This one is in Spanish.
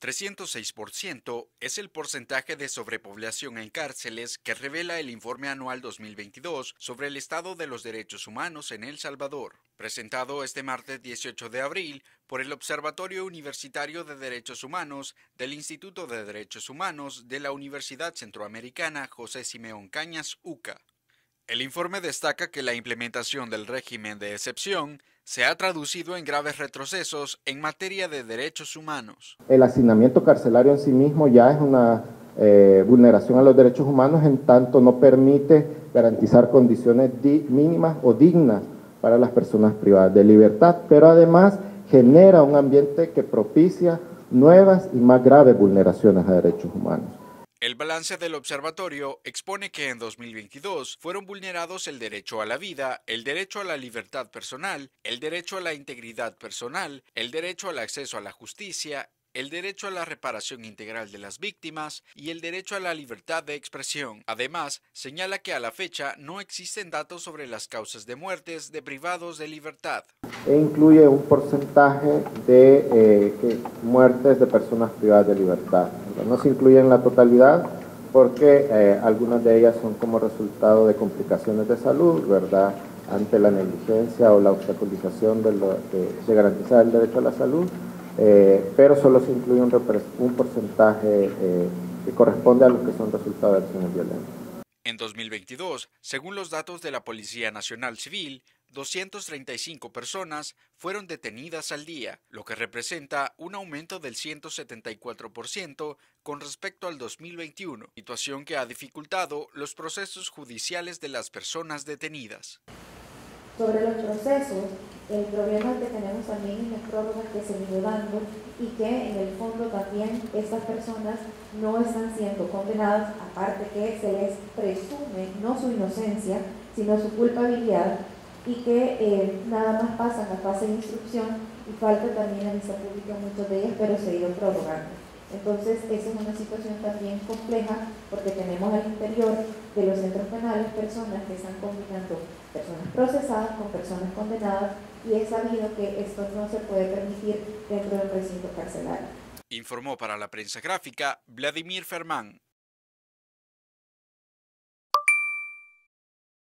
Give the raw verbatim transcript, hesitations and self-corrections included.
trescientos seis por ciento es el porcentaje de sobrepoblación en cárceles que revela el informe anual dos mil veintidós sobre el estado de los derechos humanos en El Salvador, presentado este martes dieciocho de abril por el Observatorio Universitario de Derechos Humanos del Instituto de Derechos Humanos de la Universidad Centroamericana José Simeón Cañas, U C A. El informe destaca que la implementación del régimen de excepción se ha traducido en graves retrocesos en materia de derechos humanos. El hacinamiento carcelario en sí mismo ya es una eh, vulneración a los derechos humanos, en tanto no permite garantizar condiciones mínimas o dignas para las personas privadas de libertad, pero además genera un ambiente que propicia nuevas y más graves vulneraciones a derechos humanos. El balance del observatorio expone que en dos mil veintidós fueron vulnerados el derecho a la vida, el derecho a la libertad personal, el derecho a la integridad personal, el derecho al acceso a la justicia, el derecho a la reparación integral de las víctimas y el derecho a la libertad de expresión. Además, señala que a la fecha no existen datos sobre las causas de muertes de privados de libertad. E incluye un porcentaje de eh, que, muertes de personas privadas de libertad. No se incluye en la totalidad porque eh, algunas de ellas son como resultado de complicaciones de salud, ¿verdad?, ante la negligencia o la obstaculización de, lo, de, de garantizar el derecho a la salud, eh, pero solo se incluye un, un porcentaje eh, que corresponde a los que son resultado de acciones violentas. En dos mil veintidós, según los datos de la Policía Nacional Civil, doscientas treinta y cinco personas fueron detenidas al día, lo que representa un aumento del ciento setenta y cuatro por ciento con respecto al dos mil veintiuno, situación que ha dificultado los procesos judiciales de las personas detenidas. Sobre los procesos, el problema que tenemos también en las prórrogas que se viene dando y que en el fondo también estas personas no están siendo condenadas, aparte que se les presume no su inocencia, sino su culpabilidad, y que eh, nada más pasan a fase de instrucción y falta también a vista pública muchos de ellas, pero se ha ido prorrogando. Entonces, esa es una situación también compleja porque tenemos al interior de los centros penales personas que están combinando personas procesadas con personas condenadas y es sabido que esto no se puede permitir dentro del recinto carcelario. Informó para la prensa gráfica Vladimir Fermán.